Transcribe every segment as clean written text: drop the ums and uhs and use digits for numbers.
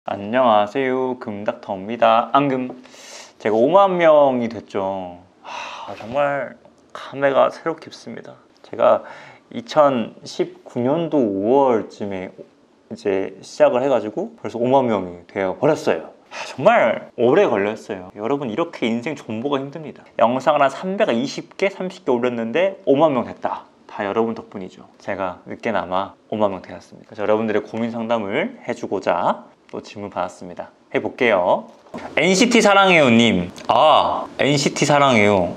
안녕하세요, 금닥터입니다. 앙금. 제가 5만 명이 됐죠. 정말 감회가 새로 깊습니다. 제가 2019년도 5월쯤에 이제 시작을 해가지고 벌써 5만 명이 되어 버렸어요. 정말 오래 걸렸어요. 여러분, 이렇게 인생 존버가 힘듭니다. 영상을 한 320개, 30개 올렸는데 5만 명 됐다. 다 여러분 덕분이죠. 제가 늦게나마 5만 명 되었습니다. 그래서 여러분들의 고민 상담을 해주고자 또 질문 받았습니다. 해볼게요. NCT 사랑해요 님. NCT 사랑해요.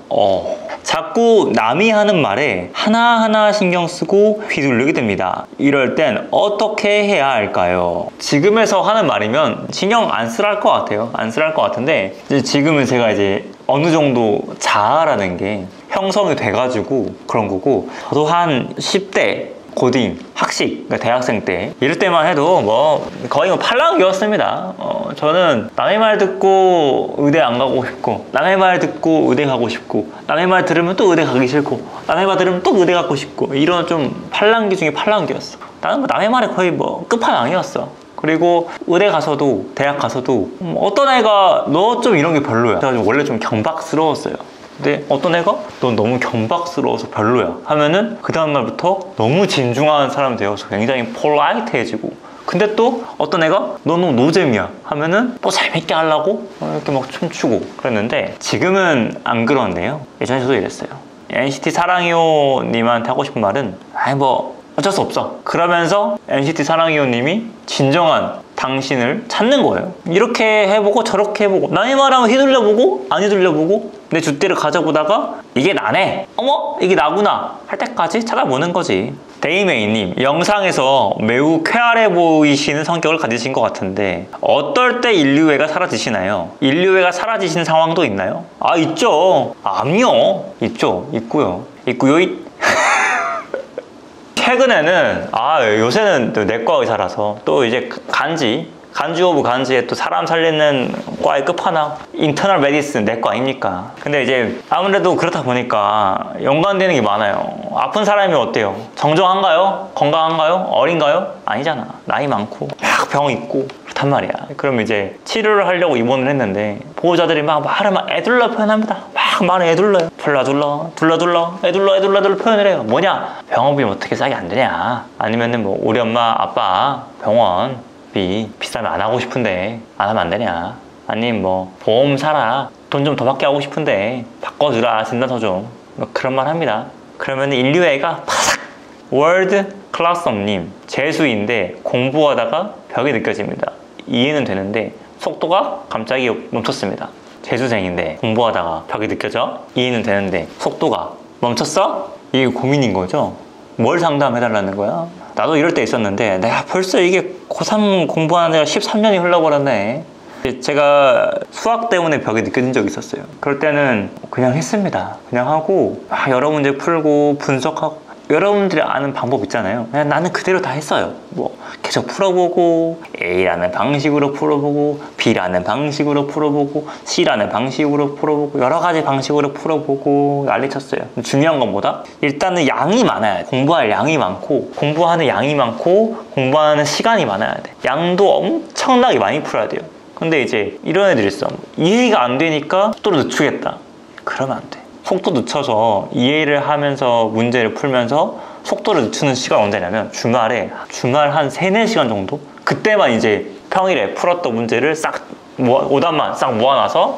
자꾸 남이 하는 말에 하나하나 신경 쓰고 휘둘리게 됩니다. 이럴 땐 어떻게 해야 할까요? 지금에서 하는 말이면 신경 안 쓰랄 것 같아요. 안 쓰랄 것 같은데, 지금은 제가 이제 어느 정도 자아라는 게 형성이 돼가지고 그런 거고, 저도 한 10대 고딩, 학식, 그러니까 대학생 때 이럴 때만 해도 거의 팔랑귀였습니다. 저는 남의 말 듣고 의대 안 가고 싶고, 남의 말 듣고 의대 가고 싶고, 남의 말 들으면 또 의대 가기 싫고, 남의 말 들으면 또 의대 가고 싶고, 이런 좀 팔랑귀 중에 팔랑귀였어. 나는 남의 말에 거의 끝판왕이었어. 그리고 의대 가서도, 대학 가서도 어떤 애가 너 좀 이런 게 별로야. 제가 원래 좀 경박스러웠어요. 근데 어떤 애가 너 너무 경박스러워서 별로야 하면은 그 다음날부터 너무 진중한 사람이 되어서 굉장히 폴라이트해지고, 근데 또 어떤 애가 너 너무 노잼이야 하면은 또 재밌게 하려고 이렇게 춤추고 그랬는데, 지금은 안 그런데요. 예전에 저도 이랬어요. NCT 사랑해요 님한테 하고 싶은 말은 어쩔 수 없어. 그러면서 NCT 사랑해요 님이 진정한 당신을 찾는 거예요. 이렇게 해보고 저렇게 해보고, 남의 말하면 휘둘려보고 안 휘둘려보고 내 줏대를 가져보다가 이게 나네, 어머 이게 나구나 할 때까지 찾아보는 거지. 데이메이님, 영상에서 매우 쾌활해 보이시는 성격을 가지신 것 같은데 어떨 때 인류애가 사라지시나요? 인류애가 사라지시는 상황도 있나요? 있죠. 아니요, 있고요. 최근에는 요새는 또 내과 의사라서 또 이제 간지 오브 간지에 또 사람 살리는 과의 끝판왕, 인터널 메디슨 내과 아닙니까? 근데 이제 아무래도 그렇다 보니까 연관되는 게 많아요. 아픈 사람이 어때요? 정정한가요? 건강한가요? 어린가요? 아니잖아. 나이 많고 막 병 있고 그렇단 말이야. 그럼 이제 치료를 하려고 입원을 했는데 보호자들이 말을 애둘러 표현합니다. 말을 애둘러요. 둘러둘러 애둘러 표현을 해요. 뭐냐? 병원비 어떻게 싸게 안 되냐? 아니면은 우리 엄마 아빠 병원비 비싸면 안 하고 싶은데 안 하면 안 되냐? 아니면 보험 사라, 돈 좀 더 받게 하고 싶은데 바꿔주라, 진단서 좀. 그런 말 합니다. 그러면 인류애가 파삭! 월드 클라썸님, 재수인데 공부하다가 벽이 느껴집니다. 이해는 되는데 속도가 갑자기 멈췄습니다. 재수생인데 공부하다가 벽이 느껴져? 이해는 되는데 속도가 멈췄어? 이게 고민인 거죠? 뭘 상담해달라는 거야? 나도 이럴 때 있었는데 내가 벌써 이게 고3 공부하는 데가 13년이 흘러버렸네. 제가 수학 때문에 벽이 느껴진 적이 있었어요. 그럴 때는 그냥 했습니다. 그냥 하고 여러 문제 풀고 분석하고, 여러분들이 아는 방법 있잖아요. 그냥 나는 그대로 다 했어요. 계속 풀어보고, A라는 방식으로 풀어보고, B라는 방식으로 풀어보고, C라는 방식으로 풀어보고, 여러 가지 방식으로 풀어보고 난리 쳤어요. 중요한 건 뭐다? 일단은 양이 많아야 돼. 공부할 양이 많고, 공부하는 양이 많고, 공부하는 시간이 많아야 돼. 양도 엄청나게 많이 풀어야 돼요. 근데 이제 이런 애들이 있어. 이해가 안 되니까 속도를 늦추겠다. 그러면 안 돼. 속도 늦춰서 이해를 하면서 문제를 풀면서 속도를 늦추는 시간 언제냐면 주말 한 3-4시간 정도? 그때만 이제 평일에 풀었던 문제를 오답만 싹 모아놔서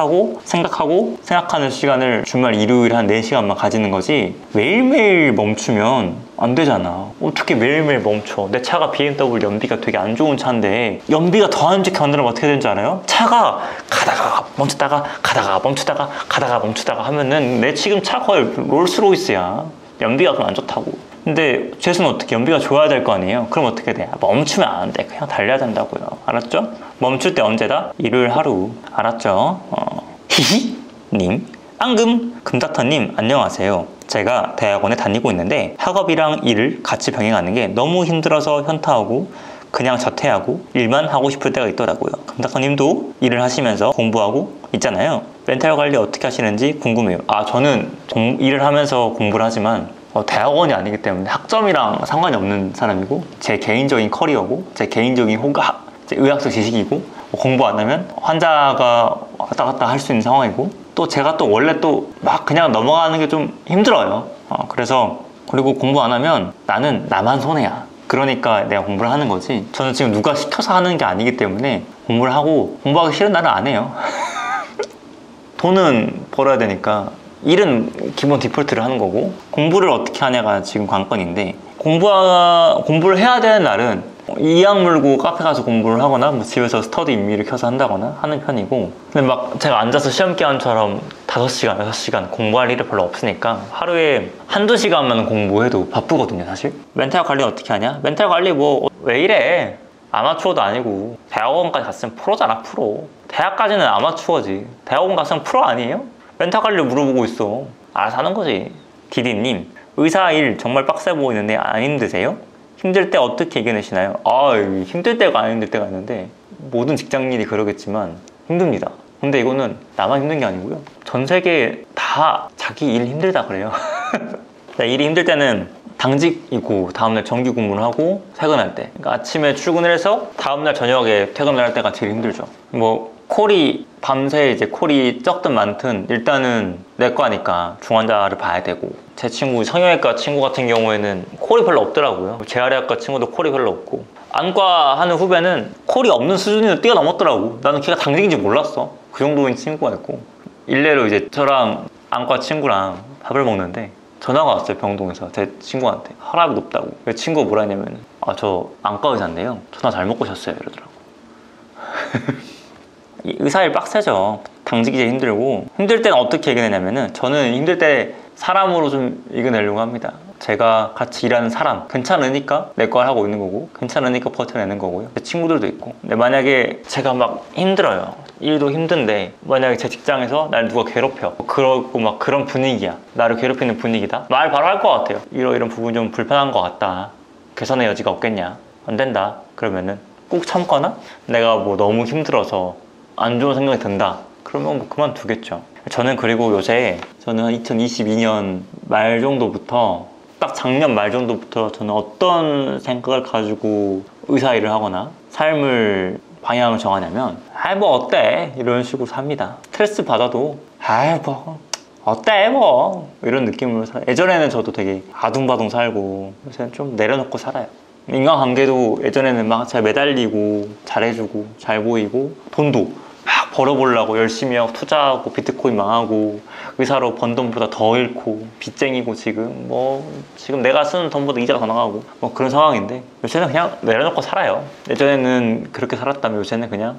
생각하는 시간을 주말 일요일 한 4시간만 가지는 거지, 매일매일 멈추면 안 되잖아. 어떻게 매일매일 멈춰? 내 차가 BMW 연비가 되게 안 좋은 차인데 연비가 더 안 좋게 만들면 어떻게 되는 줄 알아요? 차가 가다가 멈추다가 하면은 내 지금 차 거의 롤스로이스야. 연비가 그럼 안 좋다고. 근데 재수는 어떻게? 연비가 좋아야 될 거 아니에요? 그럼 어떻게 돼? 멈추면 안 돼. 그냥 달려야 된다고요. 알았죠? 멈출 때 언제다? 일요일 하루. 알았죠? 히히님, 앙금, 금닥터님 안녕하세요. 제가 대학원에 다니고 있는데 학업이랑 일을 같이 병행하는 게 너무 힘들어서 현타하고 그냥 자퇴하고 일만 하고 싶을 때가 있더라고요. 금닥터님도 일을 하시면서 공부하고 있잖아요. 멘탈 관리 어떻게 하시는지 궁금해요. 저는 일을 하면서 공부를 하지만 대학원이 아니기 때문에 학점이랑 상관이 없는 사람이고, 제 개인적인 커리어고, 제 개인적인 이제 의학적 지식이고 공부 안 하면 환자가 왔다 갔다 할 수 있는 상황이고 또 제가 또 원래 또 막 그냥 넘어가는 게 좀 힘들어요. 그래서 그리고 공부 안 하면 나는 나만 손해야. 그러니까 내가 공부를 하는 거지. 저는 지금 누가 시켜서 하는 게 아니기 때문에 공부를 하고 공부하기 싫은 날은 안 해요. 돈은 벌어야 되니까 일은 기본 디폴트를 하는 거고 공부를 어떻게 하냐가 지금 관건인데 공부를 해야 되는 날은 이악 물고 카페 가서 공부를 하거나 뭐 집에서 스터디 임미를 켜서 한다거나 하는 편이고 근데 막 제가 앉아서 시험 기간처럼 5시간, 6시간 공부할 일이 별로 없으니까 하루에 한두 시간만 공부해도 바쁘거든요 사실. 멘탈 관리 어떻게 하냐? 멘탈 관리 뭐 왜 이래? 아마추어도 아니고 대학원까지 갔으면 프로잖아 프로. 대학까지는 아마추어지 대학원 갔으면 프로 아니에요? 멘탈 관리를 물어보고 있어. 알아서 하는 거지. 디디님 의사 일 정말 빡세 보이는데 안 힘드세요? 힘들 때 어떻게 이겨내시나요? 힘들 때가 안 힘들 때가 있는데 모든 직장인이 그러겠지만 힘듭니다. 근데 이거는 나만 힘든 게 아니고요 전 세계 다 자기 일 힘들다 그래요. 일이 힘들 때는 당직이고 다음날 정규 근무를 하고 퇴근할 때 그러니까 아침에 출근을 해서 다음날 저녁에 퇴근을 할 때가 제일 힘들죠. 뭐 콜이 밤새 이제 콜이 적든 많든 일단은 내과니까 중환자를 봐야 되고 제 친구 성형외과 친구 같은 경우에는 콜이 별로 없더라고요. 재활의학과 친구도 콜이 별로 없고 안과 하는 후배는 콜이 없는 수준으로 뛰어넘었더라고. 나는 걔가 당직인지 몰랐어. 그 정도인 친구가 있고 일례로 이제 저랑 안과 친구랑 밥을 먹는데 전화가 왔어요. 병동에서 제 친구한테 혈압이 높다고. 그 친구가 뭐라 했냐면 저 안과 의사인데요 전화 잘못 거셨어요 이러더라고. 의사 일 빡세죠. 당직이 제일 힘들고 힘들 때는 어떻게 이겨내냐면은 저는 힘들 때 사람으로 좀 이겨내려고 합니다. 제가 같이 일하는 사람 괜찮으니까 내과를 하고 있는 거고 괜찮으니까 버텨내는 거고요. 제 친구들도 있고 근데 만약에 제가 막 힘들어요. 일도 힘든데 만약에 제 직장에서 날 누가 괴롭혀 그러고 막 그런 분위기야. 나를 괴롭히는 분위기다. 말 바로 할 것 같아요. 이런 부분이 좀 불편한 것 같다. 개선의 여지가 없겠냐. 안 된다. 그러면은 꾹 참거나 내가 뭐 너무 힘들어서 안 좋은 생각이 든다. 그러면 뭐 그만두겠죠. 저는 그리고 요새 저는 2022년 말 정도부터 딱 작년 말 정도부터 저는 어떤 생각을 가지고 의사 일을 하거나 삶을 방향을 정하냐면 뭐 어때? 이런 식으로 삽니다. 스트레스 받아도 뭐 어때? 뭐 이런 느낌으로 살아요. 예전에는 저도 되게 아둥바둥 살고 요새는 좀 내려놓고 살아요. 인간관계도 예전에는 막 제가 매달리고 잘해주고 잘 보이고 돈도 막 벌어보려고 열심히 하고 투자하고 비트코인 망하고 의사로 번 돈보다 더 잃고 빚쟁이고 지금 내가 쓰는 돈보다 이자가 더 나가고 뭐 그런 상황인데 요새는 그냥 내려놓고 살아요. 예전에는 그렇게 살았다면 요새는 그냥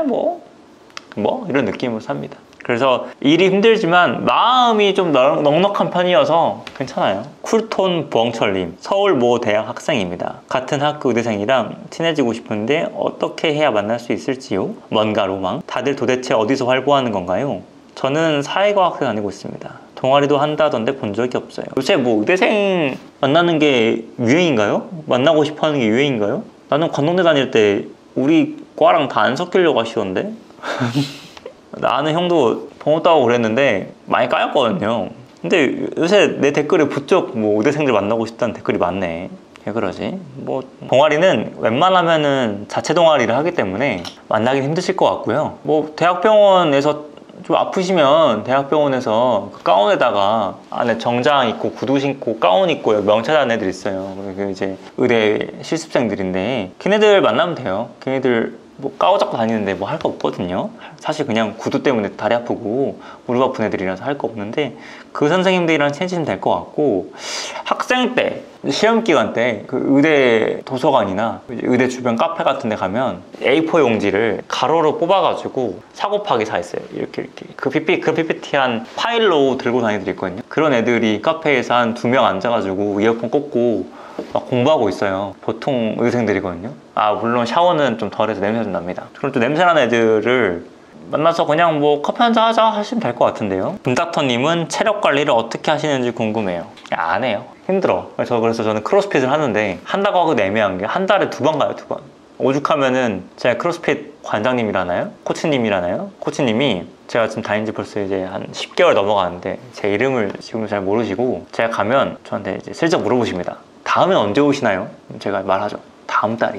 뭐 이런 느낌으로 삽니다. 그래서 일이 힘들지만 마음이 좀 넉넉한 편이어서 괜찮아요. 쿨톤 부엉철님 서울 모 대학 학생입니다. 같은 학교 의대생이랑 친해지고 싶은데 어떻게 해야 만날 수 있을지요? 뭔가 로망? 다들 도대체 어디서 활보하는 건가요? 저는 사회과학科다니고 있습니다. 동아리도 한다던데 본 적이 없어요. 요새 뭐 의대생 만나는 게 유행인가요? 만나고 싶어 하는 게 유행인가요? 나는 관동대 다닐 때 우리 과랑 다 안 섞이려고 하시던데? 나는 형도 동호 따고 그랬는데 많이 까였거든요. 근데 요새 내 댓글에 부쩍 뭐 의대생들 만나고 싶다는 댓글이 많네. 왜 그러지? 뭐 동아리는 웬만하면은 자체 동아리를 하기 때문에 만나긴 힘드실 것 같고요. 뭐 대학병원에서 좀 아프시면 대학병원에서 그 가운에다가 안에 정장 입고 구두 신고 가운 입고 명찰한 애들 있어요. 그 이제 의대 실습생들인데 걔네들 만나면 돼요. 걔네들 뭐 까오잡고 다니는데 뭐 할 거 없거든요. 사실 그냥 구두 때문에 다리 아프고 무릎 아픈 애들이라서 할 거 없는데 그 선생님들이랑 친해지면 될 것 같고 학생 때 시험 기간 때 그 의대 도서관이나 의대 주변 카페 같은 데 가면 A4 용지를 가로로 뽑아가지고 사고파기 사 있어요. 이렇게 그 PPT한 파일로 들고 다니는 애들이 있거든요. 그런 애들이 카페에서 한 2명 앉아가지고 이어폰 꽂고 막 공부하고 있어요. 보통 의대생들이거든요. 물론 샤워는 좀 덜해서 냄새 좀 납니다. 그럼 또 냄새나는 애들을 만나서 그냥 뭐 커피 한잔 하자 하시면 될 것 같은데요. 금닥터님은 체력 관리를 어떻게 하시는지 궁금해요. 안 해요. 힘들어. 그래서 저는 크로스핏을 하는데 한다고 하고 애매한 게 한 달에 2번 가요. 2번. 오죽하면은 제가 크로스핏 관장님이라나요? 코치님이라나요? 코치님이 제가 지금 다닌 지 벌써 이제 한 10개월 넘어가는데 제 이름을 지금 잘 모르시고 제가 가면 저한테 이제 슬쩍 물어보십니다. 다음에 언제 오시나요? 제가 말하죠. 다음 달이요.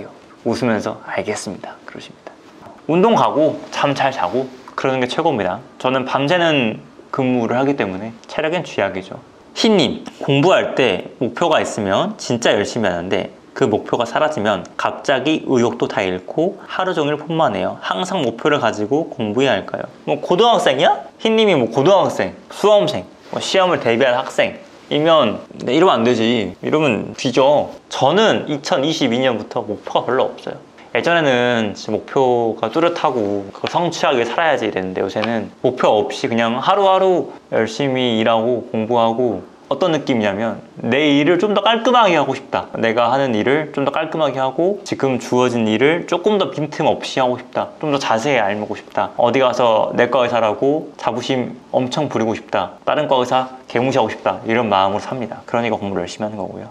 웃으면서 알겠습니다 그러십니다. 운동 가고 잠 잘 자고 그러는 게 최고입니다. 저는 밤새는 근무를 하기 때문에 체력엔 쥐약이죠. 희님, 공부할 때 목표가 있으면 진짜 열심히 하는데 그 목표가 사라지면 갑자기 의욕도 다 잃고 하루 종일 폰만 해요. 항상 목표를 가지고 공부해야 할까요? 뭐 고등학생이야? 희님이 뭐 고등학생, 수험생, 뭐 시험을 대비한 학생이면 이러면 안 되지. 이러면 뒤져. 저는 2022년부터 목표가 별로 없어요. 예전에는 진짜 목표가 뚜렷하고 그걸 성취하게 살아야지 이랬는데 요새는 목표 없이 그냥 하루하루 열심히 일하고 공부하고 어떤 느낌이냐면 내 일을 좀 더 깔끔하게 하고 싶다. 내가 하는 일을 좀 더 깔끔하게 하고 지금 주어진 일을 조금 더 빈틈없이 하고 싶다. 좀 더 자세히 알고 싶다. 어디 가서 내과 의사라고 자부심 엄청 부리고 싶다. 다른 과 의사 개무시하고 싶다. 이런 마음으로 삽니다. 그러니까 공부를 열심히 하는 거고요.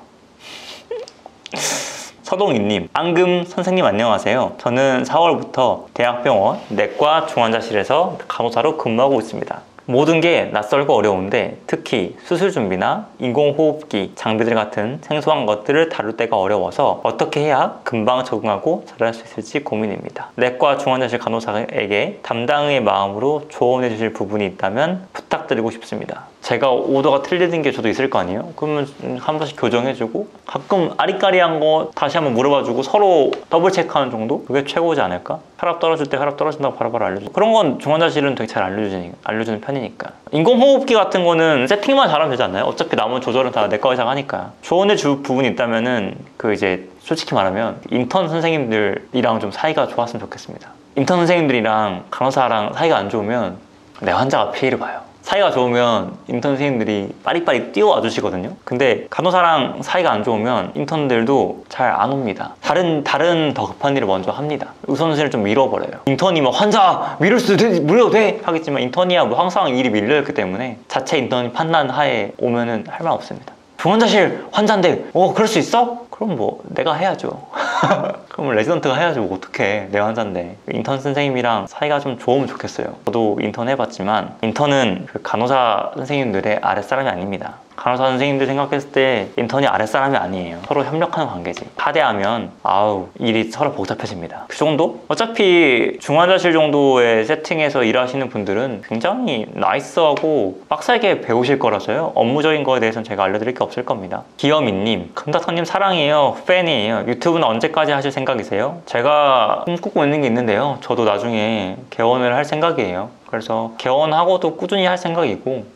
서동희님, 앙금 선생님 안녕하세요. 저는 4월부터 대학병원 내과 중환자실에서 간호사로 근무하고 있습니다. 모든 게 낯설고 어려운데 특히 수술 준비나 인공호흡기, 장비들 같은 생소한 것들을 다룰 때가 어려워서 어떻게 해야 금방 적응하고 잘할 수 있을지 고민입니다. 내과 중환자실 간호사에게 담당의 마음으로 조언해 주실 부분이 있다면 부탁드리고 싶습니다. 제가 오더가 틀리는 게 저도 있을 거 아니에요? 그러면 한 번씩 교정해주고 가끔 아리까리한 거 다시 한번 물어봐주고 서로 더블 체크하는 정도? 그게 최고지 않을까? 혈압 떨어질 때 혈압 떨어진다고 바로바로 알려주고 그런 건 중환자실은 되게 잘 알려주는 편이니까. 인공호흡기 같은 거는 세팅만 잘하면 되지 않나요? 어차피 남은 조절은 다 내과 의사가 하니까. 조언해 줄 부분이 있다면은 이제 솔직히 말하면 인턴 선생님들이랑 좀 사이가 좋았으면 좋겠습니다. 인턴 선생님들이랑 간호사랑 사이가 안 좋으면 내 환자가 피해를 봐요. 사이가 좋으면 인턴 선생님들이 빠리빠리 뛰어와 주시거든요. 근데 간호사랑 사이가 안 좋으면 인턴들도 잘 안 옵니다. 다른 더 급한 일을 먼저 합니다. 우선순위를 좀 밀어버려요. 인턴이 막 환자 밀어도 돼 하겠지만 인턴이야 뭐 항상 일이 밀려있기 때문에 자체 인턴이 판단 하에 오면은 할 말 없습니다. 중환자실 환자인데 그럴 수 있어? 그럼 뭐 내가 해야죠. 그럼 레지던트가 해야죠. 뭐 어떡해, 내 환자인데. 인턴 선생님이랑 사이가 좀 좋으면 좋겠어요. 저도 인턴 해봤지만 인턴은 간호사 선생님들의 아랫사람이 아닙니다. 간호사 선생님들 생각했을 때 인턴이 아랫사람이 아니에요. 서로 협력하는 관계지. 하대하면 일이 서로 복잡해집니다. 그 정도? 어차피 중환자실 정도의 세팅에서 일하시는 분들은 굉장히 나이스하고 빡세게 배우실 거라서요. 업무적인 거에 대해서는 제가 알려드릴 게 없을 겁니다. 기여민님, 금닥터님 사랑해요. 팬이에요. 유튜브는 언제까지 하실 생각이세요? 제가 꿈꾸고 있는 게 있는데요. 저도 나중에 개원을 할 생각이에요. 그래서 개원하고도 꾸준히 할 생각이고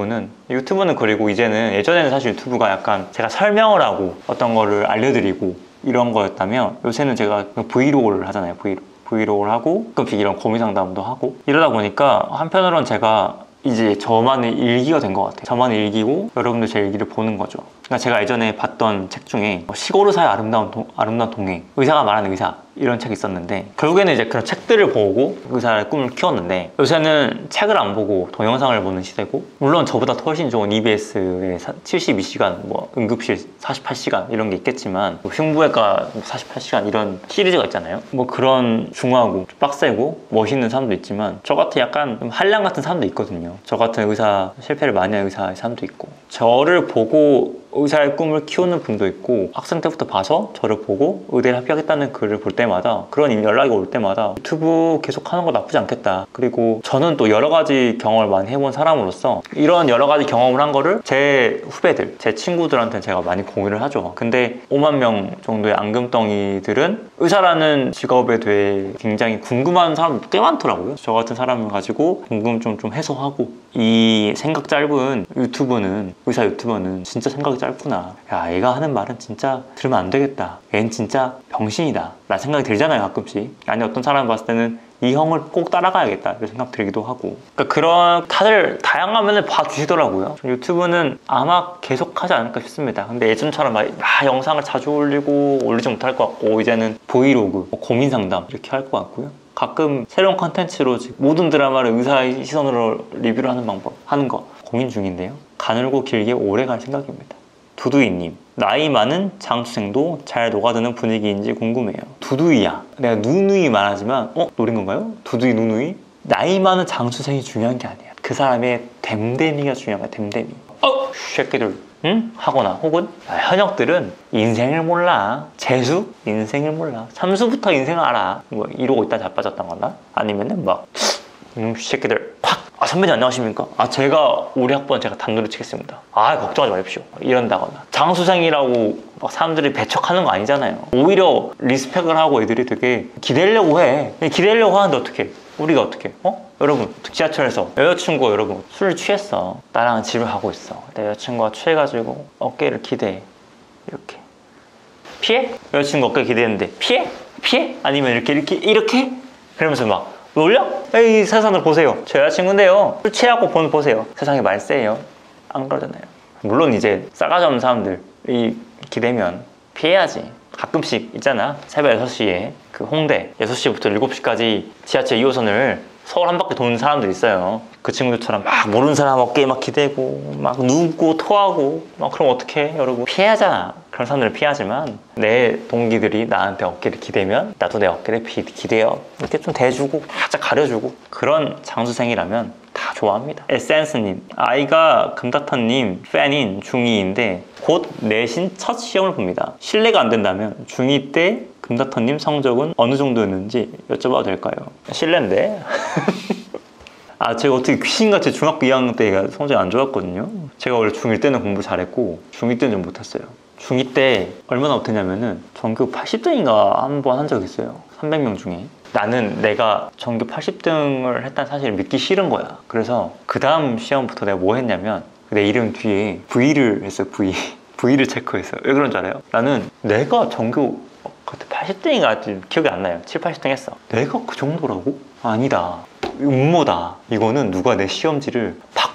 유튜브는 그리고 이제는 예전에는 사실 유튜브가 약간 제가 설명을 하고 어떤 거를 알려드리고 이런 거였다면 요새는 제가 브이로그를 하잖아요. 브이로그를 하고 가끔씩 이런 고민 상담도 하고 이러다 보니까 한편으로는 제가 이제 저만의 일기가 된 것 같아요. 저만의 일기고 여러분들 제 일기를 보는 거죠. 그러니까 제가 예전에 봤던 책 중에 시골 의사의 아름다운 동행, 의사가 말하는 의사 이런 책이 있었는데 결국에는 이제 그런 책들을 보고 의사의 꿈을 키웠는데 요새는 책을 안 보고 동영상을 보는 시대고 물론 저보다 훨씬 좋은 EBS의 72시간, 뭐 응급실 48시간 이런 게 있겠지만 뭐 흉부외과 48시간 이런 시리즈가 있잖아요. 뭐 그런 중후하고 빡세고 멋있는 사람도 있지만 저 같은 약간 좀 한량 같은 사람도 있거든요. 저 같은 의사, 실패를 많이 한 의사의 사람도 있고 저를 보고 의사의 꿈을 키우는 분도 있고 학생 때부터 봐서 저를 보고 의대를 합격했다는 글을 볼 때마다 그런 연락이 올 때마다 유튜브 계속 하는 거 나쁘지 않겠다. 그리고 저는 또 여러 가지 경험을 많이 해본 사람으로서 이런 여러 가지 경험을 한 거를 제 후배들, 제 친구들한테 제가 많이 공유를 하죠. 근데 5만 명 정도의 앙금덩이들은 의사라는 직업에 대해 굉장히 궁금한 사람들 꽤 많더라고요. 저 같은 사람을 가지고 궁금증 좀 해소하고 이 생각 짧은 의사 유튜버는 진짜 생각이 짧구나. 야, 얘가 하는 말은 진짜 들으면 안 되겠다. 얘는 진짜 병신이다. 라는 생각이 들잖아요, 가끔씩. 아니, 어떤 사람 봤을 때는 이 형을 꼭 따라가야겠다. 이런 생각 들기도 하고. 그러니까 그런 다들 다양한 면을 봐주시더라고요. 유튜브는 아마 계속 하지 않을까 싶습니다. 근데 예전처럼 막 영상을 자주 올리지 못할 것 같고 이제는 브이로그, 고민 상담 이렇게 할 것 같고요. 가끔 새로운 컨텐츠로 모든 드라마를 의사의 시선으로 리뷰를 하는 방법 하는 거 고민 중인데요. 가늘고 길게 오래 갈 생각입니다. 두두이님, 나이 많은 장수생도 잘 녹아드는 분위기인지 궁금해요. 두두이야. 내가 누누이 말하지만 노린 건가요? 두두이 누누이? 나이 많은 장수생이 중요한 게 아니야. 그 사람의 댐댐이가 중요한 거야. 댐댐이. 새끼들 응? 하거나 혹은 현역들은 인생을 몰라. 재수? 인생을 몰라. 삼수부터 인생을 알아. 뭐 이러고 있다 자빠졌던 거나 아니면은 막 새끼들 팍! 아 선배님 안녕하십니까? 아 제가 우리 학번 제가 단도리 치겠습니다. 아 걱정하지 마십시오. 이런다거나 장수생이라고 막 사람들이 배척하는 거 아니잖아요. 오히려 리스펙을 하고 애들이 되게 기대려고 해. 기대려고 하는데 어떡해. 우리가 어떻게? 여러분 지하철에서 여자친구가 여러분 술을 취했어. 나랑 집을 가고 있어. 내 여자친구가 취해가지고 어깨를 기대해. 이렇게 피해? 여자친구 어깨 기대했는데 피해? 피해? 아니면 이렇게? 그러면서 막 놀려? 에이 세상을 보세요. 제 여자친구인데요. 술 취하고 보세요. 세상이 말세예요. 안 그러잖아요. 물론 이제 싸가지 없는 사람들이 기대면 피해야지. 가끔씩 있잖아. 새벽 6시에 그 홍대 6시부터 7시까지 지하철 2호선을 서울 한 바퀴 도는 사람들 있어요. 그 친구들처럼 막 모르는 사람 어깨에 막 기대고 막 눕고 토하고 막 그럼 어떡해 여러분. 피해야잖아. 그런 사람들을 피하지만 내 동기들이 나한테 어깨를 기대면 나도 내 어깨를 기대요. 이렇게 좀 대주고 살짝 가려주고 그런 장수생이라면 다 좋아합니다. 에센스님, 아이가 금닥터님 팬인 중2인데 곧 내신 첫 시험을 봅니다. 실례가 안 된다면 중2 때 금닥터님 성적은 어느 정도였는지 여쭤봐도 될까요? 실례인데 아 제가 어떻게 귀신같이 중학교 2학년 때가 성적이 안 좋았거든요. 제가 원래 중1 때는 공부 잘했고 중2 때는 좀 못했어요. 중2 때 얼마나 못했냐면은 전교 80등인가 한 번 한 적 있어요. 300명 중에. 나는 내가 전교 80등을 했다는 사실을 믿기 싫은 거야. 그래서 그 다음 시험부터 내가 뭐 했냐면 내 이름 뒤에 V를 했어요. V를 체크했어요. 왜 그런 줄 알아요? 나는 내가 전교 그때 80등인가 기억이 안 나요. 7, 80등 했어. 내가 그 정도라고? 아니다. 음모다. 이거는 누가 내 시험지를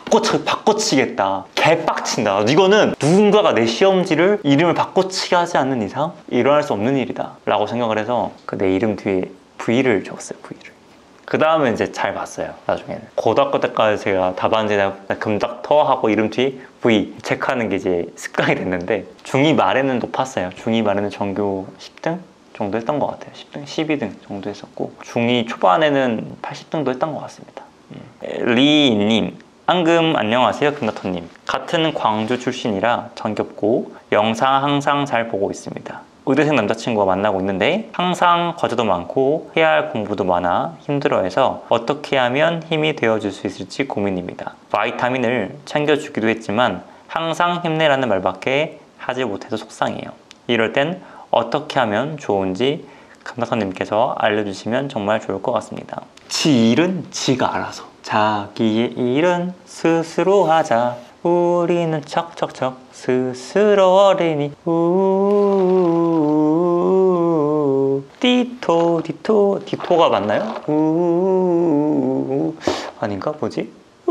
바꿔치겠다. 개빡친다. 이거는 누군가가 내 시험지를 이름을 바꿔치게 하지 않는 이상 일어날 수 없는 일이다 라고 생각을 해서 그 내 이름 뒤에 V를 적었어요. V를. 그 다음에 이제 잘 봤어요. 나중에는 고등학교 때까지 제가 답안지나 금닥터 하고 이름 뒤에 V 체크하는 게 이제 습관이 됐는데 중2 말에는 높았어요. 중2 말에는 전교 10등 정도 했던 것 같아요. 10등, 12등 정도 했었고 중2 초반에는 80등도 했던 것 같습니다. 리님, 앙금 안녕하세요. 금닥터님. 같은 광주 출신이라 정겹고 영상 항상 잘 보고 있습니다. 의대생 남자친구가 만나고 있는데 항상 과제도 많고 해야 할 공부도 많아 힘들어해서 어떻게 하면 힘이 되어줄 수 있을지 고민입니다. 바이타민을 챙겨주기도 했지만 항상 힘내라는 말밖에 하지 못해서 속상해요. 이럴 땐 어떻게 하면 좋은지 금닥터님께서 알려주시면 정말 좋을 것 같습니다. 지 일은 지가 알아서 자기의 일은 스스로 하자. 우리는 척척척 스스로 어린이 디토가 맞나요? 아닌가? 뭐지?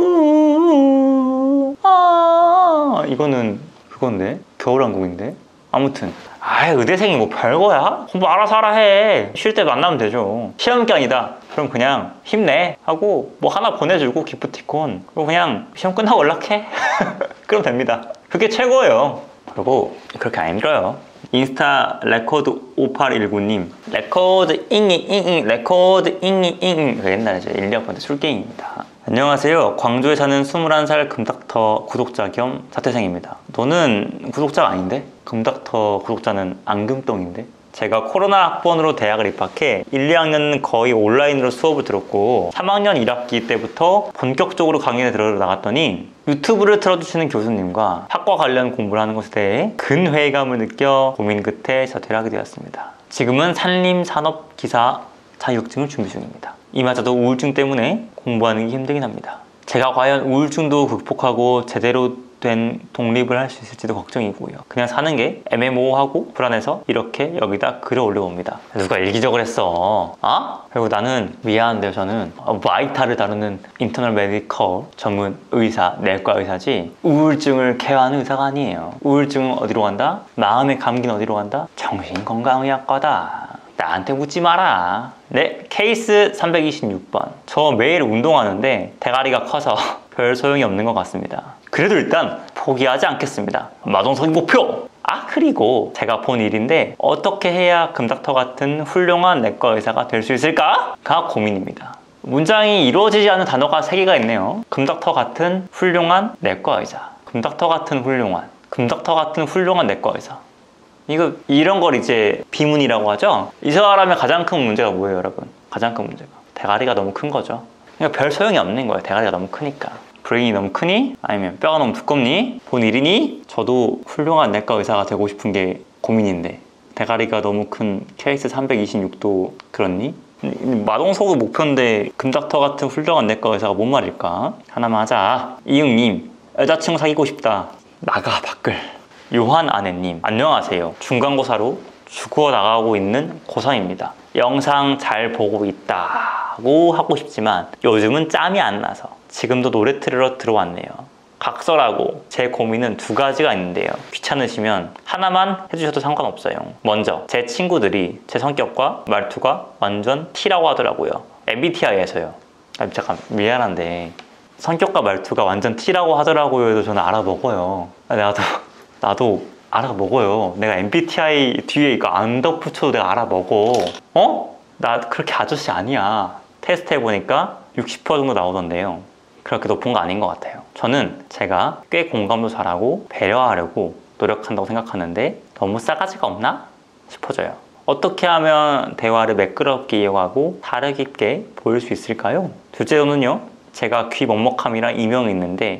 이거는 그건데 겨울왕국인데 아무튼 의대생이 뭐 별거야? 공부 알아서 하라 해. 쉴 때 만나면 되죠. 시험 기간이다. 그럼 그냥 힘내 하고 뭐 하나 보내주고 기프티콘 그리고 그냥 시험 끝나고 연락해. 그럼 됩니다. 그게 최고예요. 그리고 그렇게 안 힘들어요. 인스타 레코드 5819님 레코드 잉잉잉잉 레코드 잉잉잉잉 그 옛날에 제 1학번 때 술게임입니다. 안녕하세요. 광주에 사는 21살 금닥터 구독자 겸 자퇴생입니다. 너는 구독자가 아닌데? 금닥터 구독자는 앙금똥인데? 제가 코로나 학번으로 대학을 입학해 1, 2학년은 거의 온라인으로 수업을 들었고 3학년 1학기 때부터 본격적으로 강의에 들어 나갔더니 유튜브를 틀어주시는 교수님과 학과 관련 공부를 하는 것에 대해 근회의감을 느껴 고민 끝에 자퇴를 하게 되었습니다. 지금은 산림산업기사 자격증을 준비 중입니다. 이마저도 우울증 때문에 공부하는 게 힘들긴 합니다. 제가 과연 우울증도 극복하고 제대로 된 독립을 할 수 있을지도 걱정이고요. 그냥 사는 게 애매모호하고 불안해서 이렇게 여기다 글을 올려봅니다. 누가 일기적을 했어? 그리고 나는 미안한데요. 저는 바이탈을 다루는 인터널 메디컬 전문 의사, 내과 의사지 우울증을 케어하는 의사가 아니에요. 우울증은 어디로 간다? 마음의 감기는 어디로 간다? 정신건강의학과다. 나한테 묻지 마라. 네, 케이스 326번. 저 매일 운동하는데 대가리가 커서 별 소용이 없는 것 같습니다. 그래도 일단 포기하지 않겠습니다. 마동석이 목표! 그리고 제가 본 일인데 어떻게 해야 금닥터 같은 훌륭한 내과 의사가 될 수 있을까가 고민입니다. 문장이 이루어지지 않는 단어가 3개가 있네요. 금닥터 같은 훌륭한 내과 의사. 금닥터 같은 훌륭한. 금닥터 같은 훌륭한 내과 의사. 이런 걸 이제 비문이라고 하죠. 이 사람의 가장 큰 문제가 뭐예요, 여러분? 가장 큰 문제가 대가리가 너무 큰 거죠. 그러니까 별 소용이 없는 거예요. 대가리가 너무 크니까. 브레인이 너무 크니? 아니면 뼈가 너무 두껍니? 본 일이니? 저도 훌륭한 내과 의사가 되고 싶은 게 고민인데 대가리가 너무 큰 케이스 326도 그렇니? 마동석의 목표인데 금닥터 같은 훌륭한 내과 의사가 뭔 말일까? 하나만 하자. 이응님, 여자친구 사귀고 싶다. 나가 밖을. 요한 아내님, 안녕하세요. 중간고사로 죽어나가고 있는 고3입니다. 영상 잘 보고 있다고 하고 싶지만 요즘은 짬이 안 나서 지금도 노래 틀으러 들어왔네요. 각설하고 제 고민은 두 가지가 있는데요. 귀찮으시면 하나만 해주셔도 상관없어요. 먼저 제 친구들이 제 성격과 말투가 완전 T라고 하더라고요. MBTI에서요. 미안한데 성격과 말투가 완전 T라고 하더라고요 해도 저는 알아먹어요. 나도 알아먹어요. 내가 MBTI 뒤에 이거 언더 붙여도 내가 알아먹어. 나 그렇게 아저씨 아니야. 테스트 해보니까 60% 정도 나오던데요. 그렇게 높은 거 아닌 것 같아요. 저는 제가 꽤 공감도 잘하고 배려하려고 노력한다고 생각하는데 너무 싸가지가 없나 싶어져요. 어떻게 하면 대화를 매끄럽게 이어가고 다르게 있게 보일 수 있을까요? 둘째로는요, 제가 귀 먹먹함이랑 이명이 있는데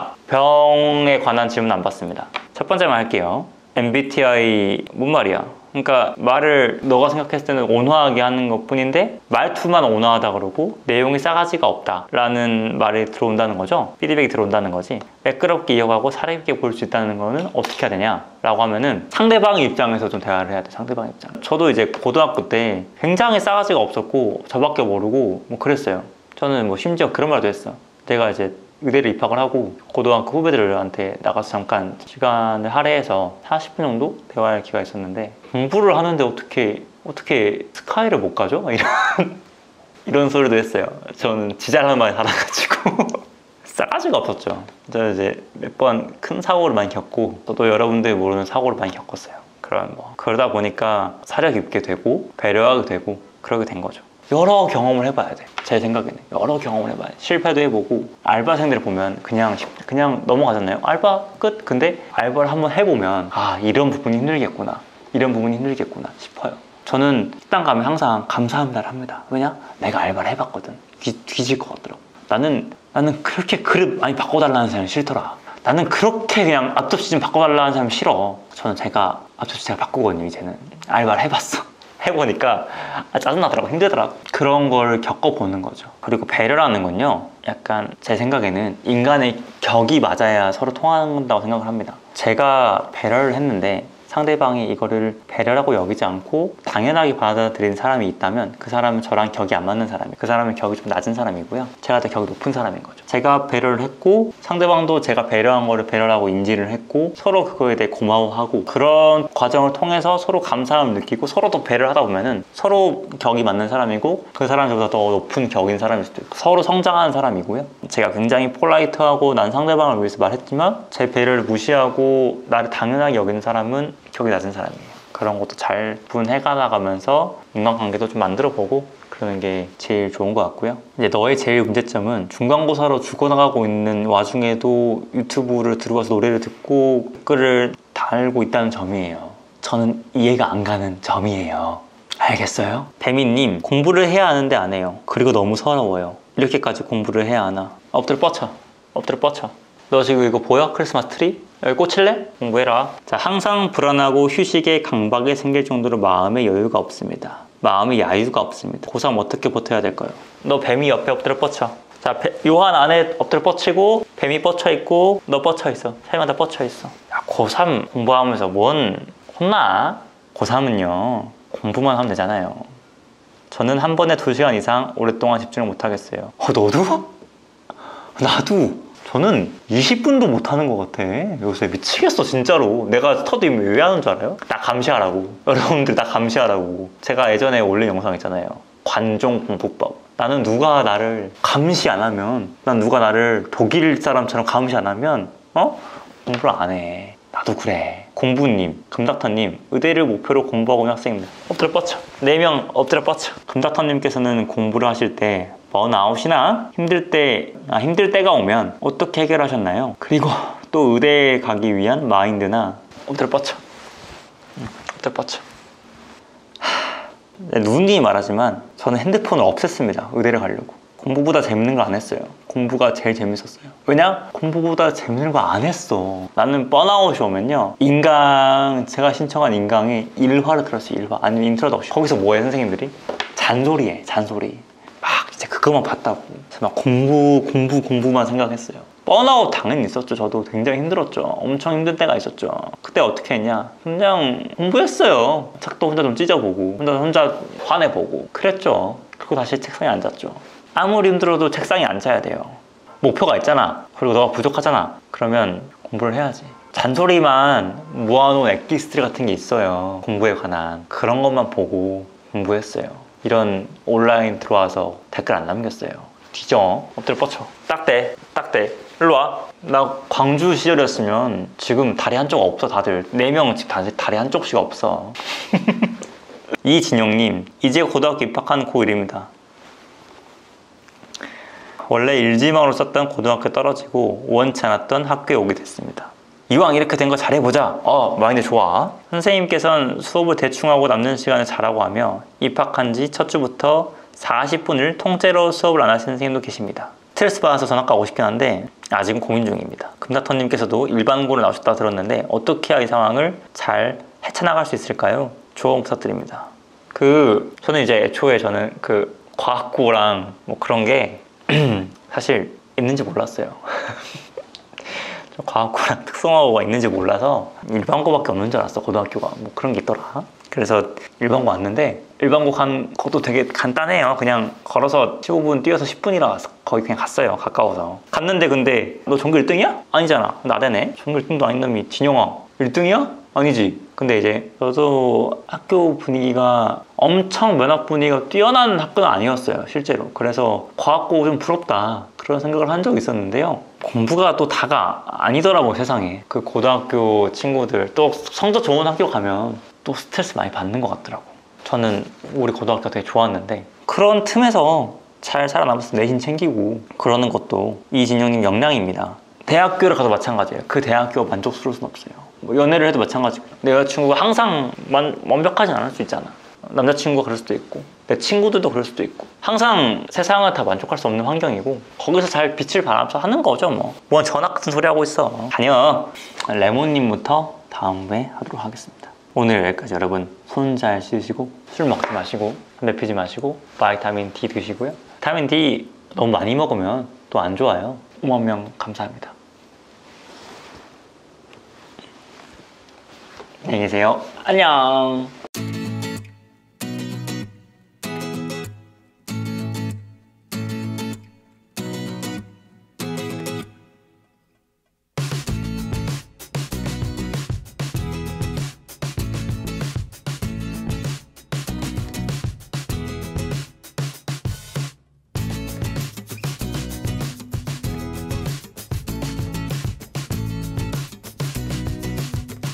병에 관한 질문 안 받습니다. 첫 번째만 할게요. MBTI 뭔 말이야? 그러니까 말을 너가 생각했을 때는 온화하게 하는 것 뿐인데 말투만 온화하다 그러고 내용이 싸가지가 없다 라는 말이 들어온다는 거죠. 피드백이 들어온다는 거지. 매끄럽게 이어가고 사례있게 볼 수 있다는 거는 어떻게 해야 되냐 라고 하면은 상대방의 입장에서 좀 대화를 해야 돼. 상대방의 입장. 저도 이제 고등학교 때 굉장히 싸가지가 없었고 저밖에 모르고 뭐 그랬어요. 저는 뭐 심지어 그런 말도 했어. 내가 이제 의대를 입학을 하고 고등학교 후배들한테 나가서 잠깐 시간을 할애해서 40분 정도 대화할 기회가 있었는데 공부를 하는데 어떻게 스카이를 못 가죠? 이런 소리도 했어요. 저는 지잘난 많이 살아가지고 싸가지가 없었죠. 저는 이제 몇 번 큰 사고를 많이 겪고 저도 여러분들이 모르는 사고를 많이 겪었어요. 그러다 보니까 사려 깊게 되고 배려하게 되고 그러게 된 거죠. 여러 경험을 해봐야 돼. 제 생각에는 여러 경험을 해봐야 돼. 실패도 해보고 알바생들을 보면 그냥 넘어가잖아요. 알바 끝. 근데 알바를 한번 해보면 이런 부분이 힘들겠구나 싶어요. 저는 식당 가면 항상 감사합니다를 합니다. 왜냐? 내가 알바를 해봤거든. 뒤질 것 같더라고. 나는 그렇게 그릇 많이 바꿔달라는 사람이 싫더라. 나는 그렇게 그냥 앞접시 좀 바꿔달라는 사람이 싫어. 저는 앞접시 제가 바꾸거든요. 이제는 알바를 해봤어. 해보니까 짜증나더라고. 힘들더라고. 그런 걸 겪어보는 거죠. 그리고 배려라는 건요, 약간 제 생각에는 인간의 격이 맞아야 서로 통한다고 생각을 합니다. 제가 배려를 했는데 상대방이 이거를 배려라고 여기지 않고 당연하게 받아들이는 사람이 있다면 그 사람은 저랑 격이 안 맞는 사람이에요. 그 사람은 격이 좀 낮은 사람이고요. 제가 더 격이 높은 사람인 거죠. 제가 배려를 했고 상대방도 제가 배려한 거를 배려라고 인지를 했고 서로 그거에 대해 고마워하고 그런 과정을 통해서 서로 감사함을 느끼고 서로 더 배려를 하다 보면은 서로 격이 맞는 사람이고 그 사람이 저보다 더 높은 격인 사람일 수도 있고 서로 성장하는 사람이고요. 제가 굉장히 폴라이트하고 난 상대방을 위해서 말했지만 제 배려를 무시하고 나를 당연하게 여기는 사람은 격이 낮은 사람이에요. 그런 것도 잘 분해가 나가면서 인간관계도 좀 만들어보고 그러는 게 제일 좋은 것 같고요. 이제 너의 제일 문제점은 중간고사로 죽어나가고 있는 와중에도 유튜브를 들어와서 노래를 듣고 댓글을 달고 있다는 점이에요. 저는 이해가 안 가는 점이에요. 알겠어요? 배미님, 공부를 해야 하는데 안 해요. 그리고 너무 서러워요. 이렇게까지 공부를 해야 하나? 엎드려 뻗쳐. 너 지금 이거 보여? 크리스마스 트리? 여기 꽂힐래? 공부해라. 자, 항상 불안하고 휴식에 강박이 생길 정도로 마음의 여유가 없습니다. 마음의 야유가 없습니다. 고3 어떻게 버텨야 될까요? 너 뱀이 옆에 엎드려 뻗쳐. 자, 요한 안에 엎드려 뻗치고 뱀이 뻗쳐 있고 너 뻗쳐 있어. 사이마다 뻗쳐 있어. 야, 고3 공부하면서 뭔 혼나? 고3은요 공부만 하면 되잖아요. 저는 한 번에 2시간 이상 오랫동안 집중을 못 하겠어요. 너도? 나도. 저는 20분도 못하는 것 같아. 요새 미치겠어 진짜로. 내가 스터디 왜 하는 줄 알아요? 나 감시하라고. 여러분들 나 감시하라고. 제가 예전에 올린 영상 있잖아요. 관종 공부법. 나는 누가 나를 감시 안 하면, 난 누가 나를 독일 사람처럼 감시 안 하면 공부를 안 해. 나도 그래. 공부님, 금닥터님, 의대를 목표로 공부하고 있는 학생입니다. 엎드려 뻗쳐. 4명 엎드려 뻗쳐. 금닥터님께서는 공부를 하실 때 번아웃이나 힘들 때가 오면 어떻게 해결하셨나요? 그리고 또 의대에 가기 위한 마인드나 엎드려 뻗쳐. 엎드려 뻗쳐. 누군지 말하지만 저는 핸드폰을 없앴습니다. 의대를 가려고. 공부보다 재밌는 거 안 했어요. 공부가 제일 재밌었어요. 왜냐? 공부보다 재밌는 거 안 했어. 나는 번아웃이 오면요, 제가 신청한 인강에 1화를 들었어요. 1화. 아니면 인트로덕션. 거기서 뭐해 선생님들이? 잔소리해. 잔소리. 막 진짜 그것만 봤다고. 막 공부만 생각했어요. 번아웃 당연히 있었죠. 저도 굉장히 힘들었죠. 엄청 힘들 때가 있었죠. 그때 어떻게 했냐? 그냥 공부했어요. 책도 혼자 좀 찢어보고 혼자 화내보고 그랬죠. 그리고 다시 책상에 앉았죠. 아무리 힘들어도 책상에 앉아야 돼요. 목표가 있잖아. 그리고 너가 부족하잖아. 그러면 공부를 해야지. 잔소리만 모아놓은 엑기스트리 같은 게 있어요. 공부에 관한. 그런 것만 보고 공부했어요. 이런 온라인 들어와서 댓글 안 남겼어요. 뒤져. 엎드려 뻗쳐. 딱대. 일로 와. 나 광주 시절이었으면 지금 다리 한쪽 없어. 다들 4명 집 다리 한쪽씩 없어. 이진영님, 이제 고등학교 입학한 고1입니다. 원래 일지망으로 썼던 고등학교 떨어지고 원치 않았던 학교에 오게 됐습니다. 이왕 이렇게 된 거 잘해보자. 마인드 좋아. 선생님께서는 수업을 대충 하고 남는 시간에 잘하고 하며 입학한 지 첫 주부터 40분을 통째로 수업을 안 하시는 선생님도 계십니다. 스트레스 받아서 전학 가고 싶긴 한데 아직은 고민 중입니다. 금사터님께서도 일반고를 나오셨다 들었는데 어떻게 해야 이 상황을 잘 헤쳐나갈 수 있을까요? 조언 부탁드립니다. 저는 이제 애초에 과학고랑 뭐 그런 게 사실 있는지 몰랐어요. 과학고랑 특성화고가 있는지 몰라서 일반고밖에 없는 줄 알았어. 고등학교가 뭐 그런 게 있더라. 그래서 일반고 왔는데 일반고 간 것도 되게 간단해요. 그냥 걸어서 15분 뛰어서 10분이라 거기 그냥 갔어요. 가까워서 갔는데 근데 너 전교 1등이야? 아니잖아. 나대네. 전교 1등도 아닌 놈이 진영아 1등이야? 아니지. 근데 이제 저도 학교 분위기가 엄청 면학 분위기가 뛰어난 학교는 아니었어요. 실제로. 그래서 과학고 좀 부럽다 그런 생각을 한 적이 있었는데요. 공부가 또 다가 아니더라고요. 세상에. 그 고등학교 친구들 또 성적 좋은 학교 가면 또 스트레스 많이 받는 것 같더라고. 저는 우리 고등학교 되게 좋았는데 그런 틈에서 잘 살아남아서 내신 챙기고 그러는 것도 이진영님 역량입니다. 대학교를 가도 마찬가지예요. 그 대학교 만족스러울 순 없어요. 뭐 연애를 해도 마찬가지고 내 여자친구가 항상 완벽하진 않을 수 있잖아. 남자친구가 그럴 수도 있고 내 친구들도 그럴 수도 있고 항상 세상을 다 만족할 수 없는 환경이고 거기서 잘 빛을 발하면서 하는 거죠. 뭔 전학 같은 소리 하고 있어. 다녀. 레몬님부터 다음에 하도록 하겠습니다. 오늘 여기까지. 여러분 손 잘 씻으시고 술 먹지 마시고 담배 피지 마시고 바이타민 D 드시고요. 비타민 D 너무 많이 먹으면 또 안 좋아요. 5만 명 감사합니다. 안녕히 계세요. 안녕.